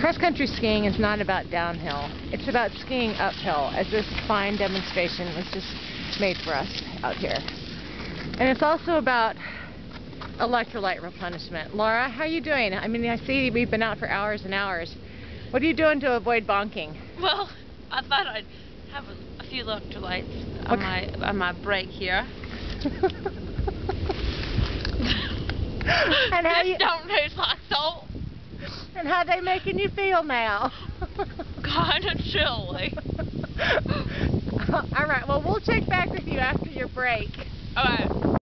Cross-country skiing is not about downhill. It's about skiing uphill, as this fine demonstration was just made for us out here. And it's also about electrolyte replenishment. Laura, how are you doing? I mean, I see we've been out for hours and hours. What are you doing to avoid bonking? Well, I thought I'd have a few electrolytes on my break here. And how This don't taste like salt. And how they making you feel now? Kind of chilly. All right, well, we'll check back with you after your break. All right.